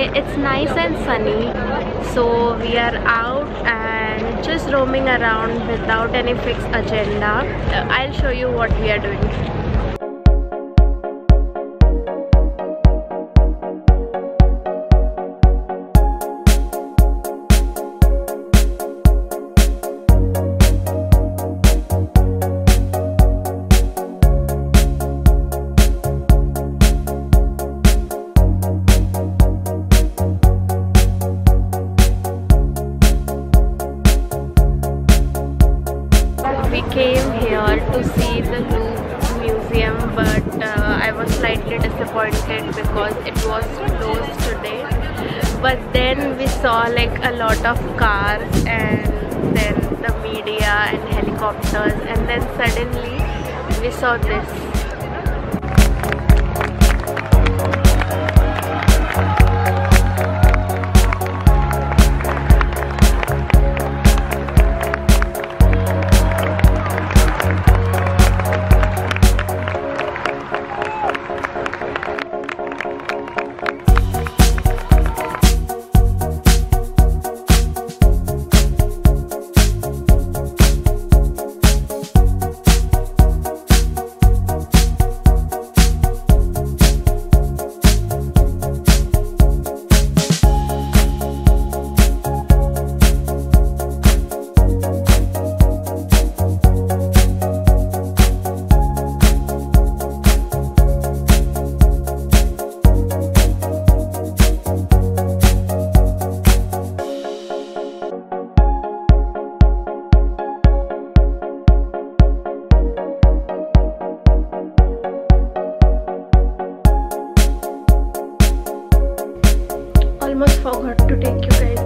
Today it's nice and sunny, so we are out and just roaming around without any fixed agenda. I'll show you what we are doing. We came here to see the Louvre museum, but I was slightly disappointed because it was closed today. But then we saw like a lot of cars and then the media and helicopters, and then suddenly we saw this. Almost forgot to take you guys.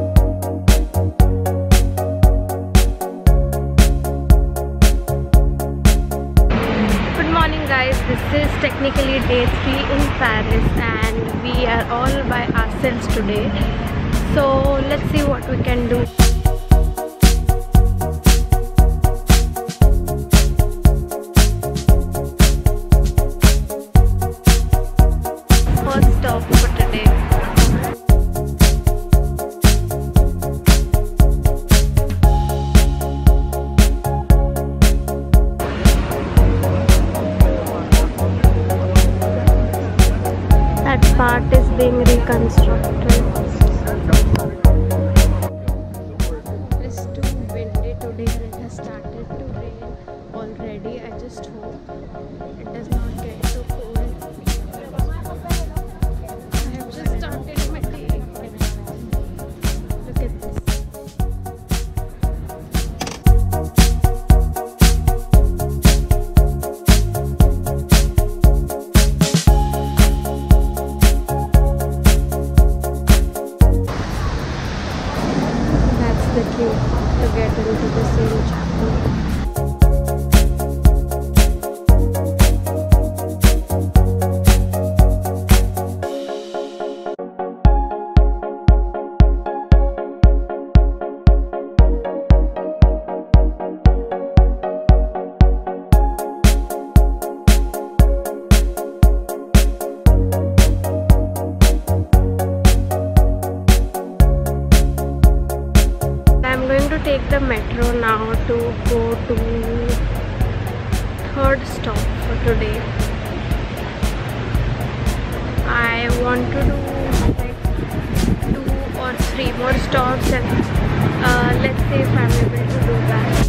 Good morning guys, this is technically day 3 in Paris and we are all by ourselves today. So let's see what we can do. First stop for today. That part is being reconstructed. It's too windy today and it has started to rain already. I just hope it does not get too cold. I have just started my day. Look at this. The queue to get into the same chapel. I'm going to take the metro now to go to third stop for today. I want to do like 2 or 3 more stops and let's see if I'm able to do that.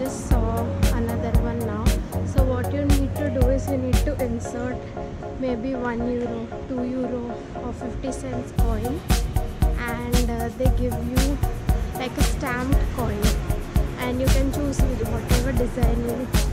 just saw another one now. So what you need to do is you need to insert maybe €1, €2 or 50 cents coin, and they give you like a stamped coin, and you can choose with whatever design you